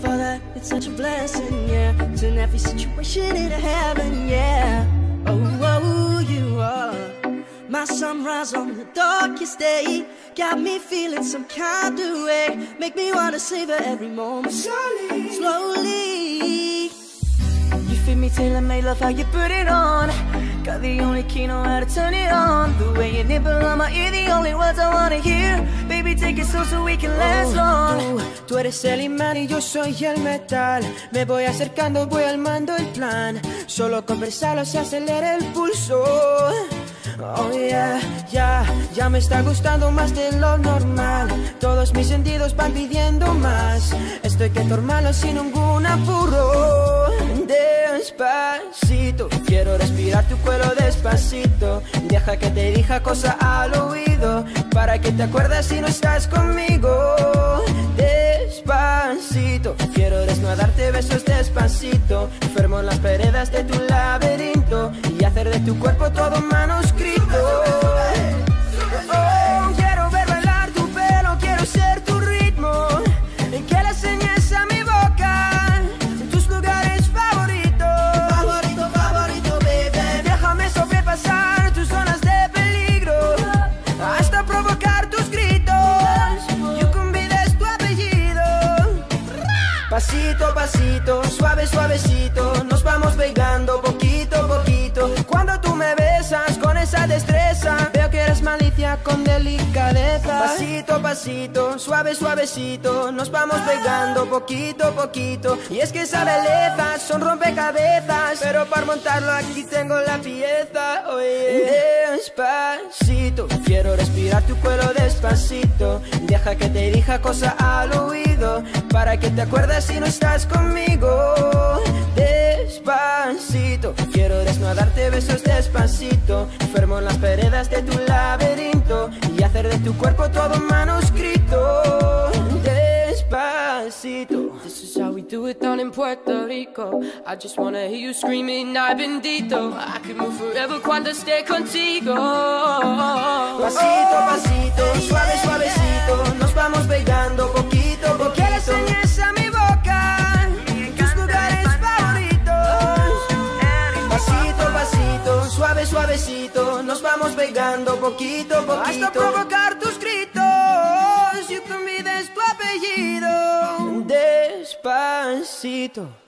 for that, it's such a blessing, yeah. Turn every situation into heaven, yeah. Oh, oh, you are my sunrise on the darkest day. Got me feeling some kind of way. Make me wanna savor every moment slowly, slowly. You feed me till I make love how you put it on. Got the only key, know how to turn it on. The way you nibble on my ear, the only words I wanna hear. Baby, take it slow so we can last long. Tú eres el imán y yo soy el metal. Me voy acercando, voy armando el plan. Solo conversarlo se acelera el pulso. Oh yeah, ya me está gustando más de lo normal. Todos mis sentidos van pidiendo más. Estoy que tomarlo sin ningún apuro. Despacito, quiero respirar tu cuello despacito. Deja que te diga cosas al oído, para que te acuerdes si no estás conmigo. Despacito, quiero desnudarte besos despacito. Enfermo en las paredes de tu laberinto y hacer de tu cuerpo todo manuscrito. Oh, quiero ver bailar tu pelo, quiero ser tu ritmo. Que le enseñes a mi boca tus lugares favoritos. Favorito, favorito, baby. Déjame sobrepasar tus zonas de peligro hasta provocar tus gritos. You can be es tu apellido. Pasito a pasito, suave, suavecito, nos vamos pegando poquito a poquito. Cuando tú me besas con esa destreza, veo que eres malicia con delicadeza. Pasito a pasito, suave, suavecito, nos vamos pegando poquito a poquito. Y es que esa belleza son rompecabezas, pero para montarlo aquí tengo la pieza. Oye, despacito, quiero respirar tu cuello despacito. Deja que te diga cosas al oído, para que te acuerdes si no estás conmigo. Despacito, quiero desnudarte besos despacito. Enfermo en las paredes de tu laberinto y hacer de tu cuerpo todo manuscrito. Despacito. This is how we do it down in Puerto Rico. I just wanna hear you screaming, ay bendito. I could move forever cuando esté contigo. Pasito a pasito, suave, suavecito, nos vamos pegando poquito a poquito. Que le enseñes a mi boca tus lugares favoritos. Pasito a pasito, suave, suavecito, nos vamos pegando poquito a poquito hasta provocar tus gritos. You can be de tu apellido. Despacito.